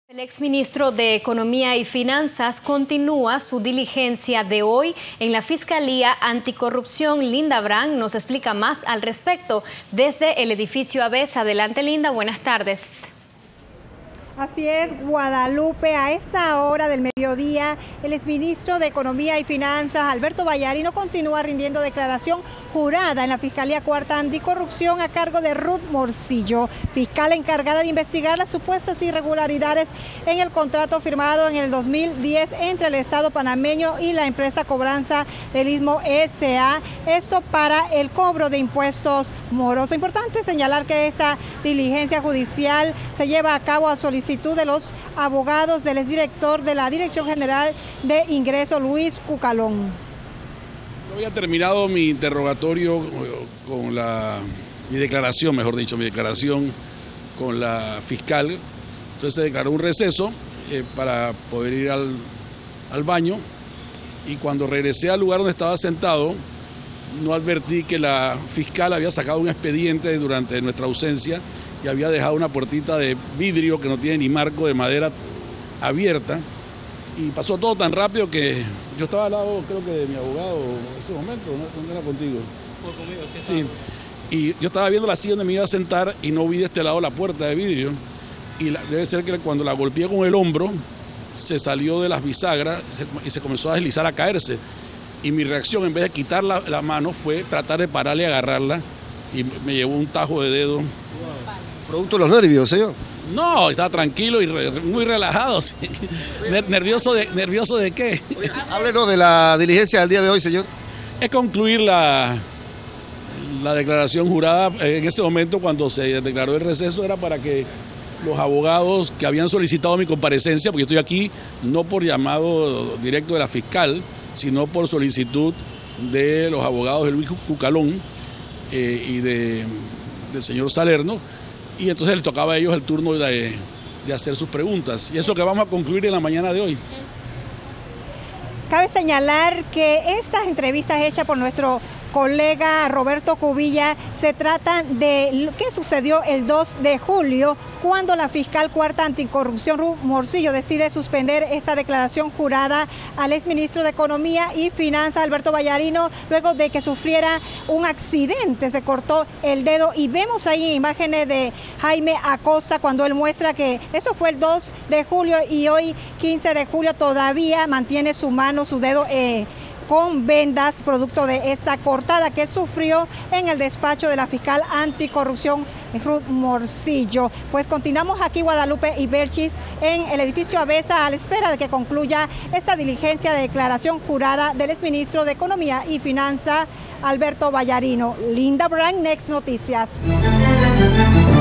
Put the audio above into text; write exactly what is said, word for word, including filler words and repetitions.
El exministro de Economía y Finanzas continúa su diligencia de hoy en la Fiscalía Anticorrupción. Linda Brand nos explica más al respecto desde el edificio Aves. Adelante, Linda, buenas tardes. Así es, Guadalupe, a esta hora del mediodía, el exministro de Economía y Finanzas, Alberto Vallarino, continúa rindiendo declaración jurada en la Fiscalía Cuarta Anticorrupción a cargo de Ruth Morcillo, fiscal encargada de investigar las supuestas irregularidades en el contrato firmado en el dos mil diez entre el Estado panameño y la empresa Cobranza del Istmo S A, esto para el cobro de impuestos morosos. Importante señalar que esta diligencia judicial se lleva a cabo a solicitud de los abogados del exdirector de la Dirección General de Ingreso, Luis Cucalón. Yo había terminado mi interrogatorio con la, mi declaración, mejor dicho, mi declaración con la fiscal. Entonces se declaró un receso eh, para poder ir al, al baño, y cuando regresé al lugar donde estaba sentado, no advertí que la fiscal había sacado un expediente durante nuestra ausencia y había dejado una puertita de vidrio que no tiene ni marco, de madera abierta, y pasó todo tan rápido que yo estaba al lado, creo que de mi abogado en ese momento, ¿no? ¿Dónde era contigo? Fue conmigo, sí. Sí, y yo estaba viendo la silla donde me iba a sentar y no vi de este lado la puerta de vidrio, y la, debe ser que cuando la golpeé con el hombro se salió de las bisagras se, y se comenzó a deslizar, a caerse, y mi reacción, en vez de quitar la, la mano, fue tratar de pararle y agarrarla, y me llevó un tajo de dedo. ¿Producto de los nervios, señor? No, estaba tranquilo y re, muy relajado. Sí. ¿Nervioso de, nervioso de qué? Háblenos de la diligencia del día de hoy, señor. Es concluir la, la declaración jurada. En ese momento, cuando se declaró el receso, era para que los abogados que habían solicitado mi comparecencia, porque estoy aquí no por llamado directo de la fiscal, sino por solicitud de los abogados de Luis Cucalón eh, y de, del señor Salerno, y entonces les tocaba a ellos el turno de, de hacer sus preguntas, y eso es lo que vamos a concluir en la mañana de hoy. Cabe señalar que estas entrevistas hechas por nuestro colega Roberto Cubilla se tratan de lo que sucedió el dos de julio, cuando la fiscal Cuarta Anticorrupción, Ruth Morcillo, decide suspender esta declaración jurada al exministro de Economía y Finanzas, Alberto Vallarino, luego de que sufriera un accidente, se cortó el dedo, y vemos ahí imágenes de Jaime Acosta cuando él muestra que eso fue el dos de julio y hoy quince de julio todavía mantiene su mano, su dedo eh, con vendas, producto de esta cortada que sufrió en el despacho de la fiscal anticorrupción Ruth Morcillo. Pues continuamos aquí, Guadalupe y Berchis, en el edificio Avesa, a la espera de que concluya esta diligencia de declaración jurada del exministro de Economía y Finanzas, Alberto Vallarino. Linda Brand, Next Noticias.